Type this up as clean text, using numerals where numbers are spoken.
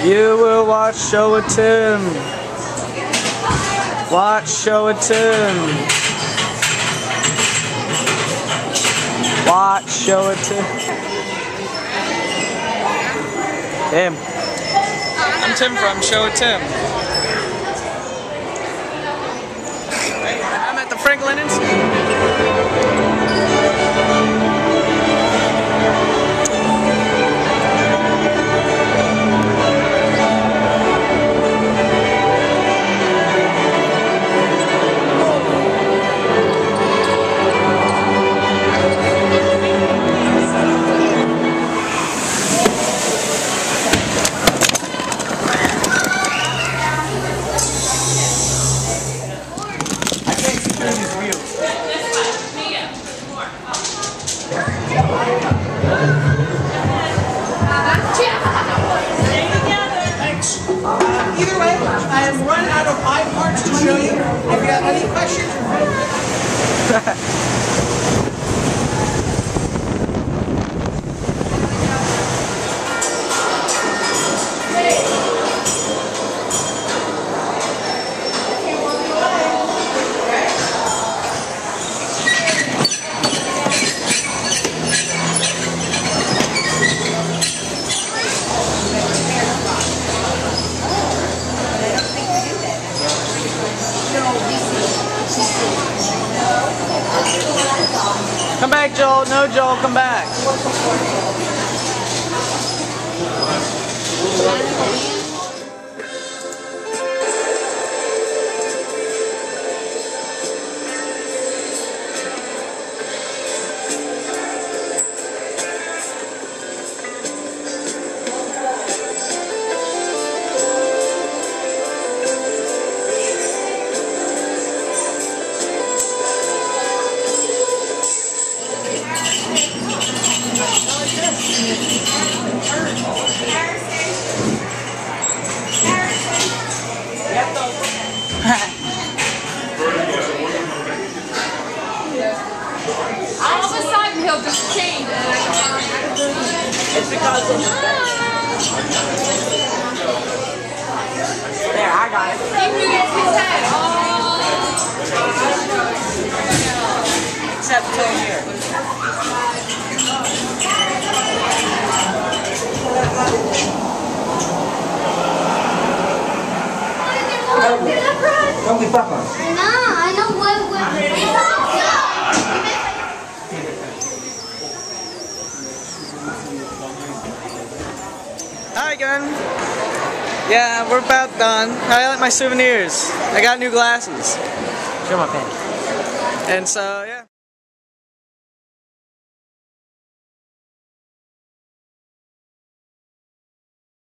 You will watch Showoftim. Watch Showoftim. Watch Showoftim. Tim. I'm Tim from Showoftim. I'm at the Franklin Institute. Either way, I have run out of eye parts to show you. If you have any questions, Come back, Joel. No, Joel, come back. All of a sudden he'll just change. it's because of there, I got it. He gets his head all... Except till here. Don't be papa. I know what Hi again. Yeah, we're about done. I like my souvenirs. I got new glasses. Show my pen. And so, yeah.